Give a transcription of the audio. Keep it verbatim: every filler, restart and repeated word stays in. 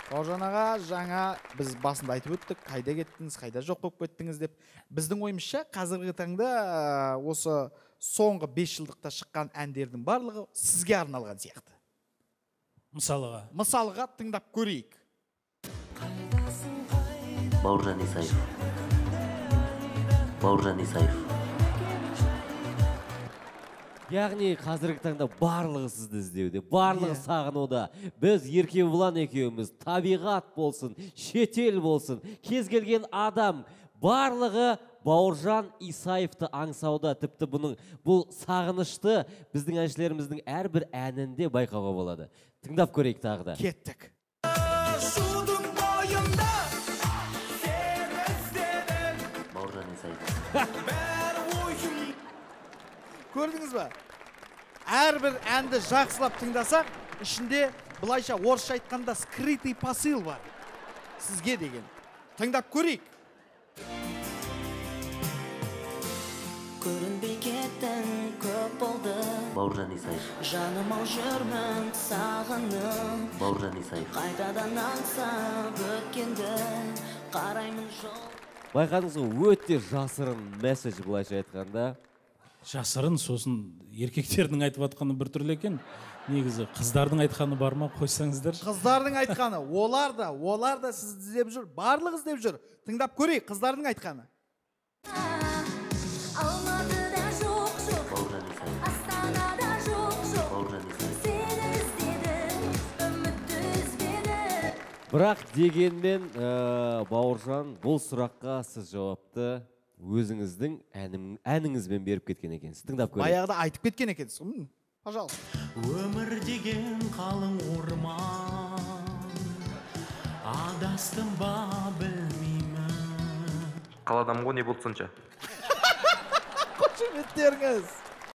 Бауыржан аға, жаңа біз басында айтып өттік, қайда кеттіңіз, қайда жоқ болып кеттіңіз деп. Біздің ойымызша қазіргі таңда осы соңғы бес жылдықта шыққан әндердің барлығы сізге арналған сияқты. Мысалыға. Мысалыға тыңдап көрейік. Бауыржан Исаев. Бауыржан Исаев. Яғни қазіргі таңда барлығы сізді іздеуде, барлығы сағынуда. Біз Еркебұлан екеуміз, табиғат болсын, шетел болсын, кез келген адам, барлығы Бауыржан Исаевты аңсауда. Тіпті бұның бұл сағынышты біздің әншілеріміздің әрбір әнінде байқауға болады. Тыңдап көрейік тағы да. Кеттік. Бауыржан Исаев. Көрдіңіз ба? Әрбір әнді жақсылап тыңдасақ, ішінде бұлайша орысша айтқанда скрытый посыл бар. Сізге деген. Тыңдап көрейік. Көрінбей кеттің көп болды. Бауыржан Исаев. Жаным ау жүрмін сағынып. Бауыржан Исаев. Қайтадан аңсап өткенді қараймын жол. Байқадыңыз ғой, өте жасырын месседж бұлайша айтқанда. Жасырын, сосын еркектердің айтып атқаны бір түрлі екен. Негізі қыздардың айтқаны бар ма, қойсаңыздар. Қыздардың айтқаны, олар да, олар да сізді іздеп жүр, барлығы іздеп жүр. Тыңдап көрейік, қыздардың айтқаны. Алматыда жоқ жоқ, Бауыржан Исаев. Астанада жоқ жоқ, Бауыржан Исаев. сені іздедім, үмітті үзбедім. Бірақ дегенмен, Бауыржан, бұл сұраққа сіз жауапты өзіңіздің әніңізбен беріп кеткен екенсіз. Тыңдап көрейік. Баяғыда айтып кеткен екенсіз. Пожалуйста. Өмір деген қалың орман, адастым ба білмеймін. Қаладамын ғой, не болды сонша? Қошеметтеріңіз.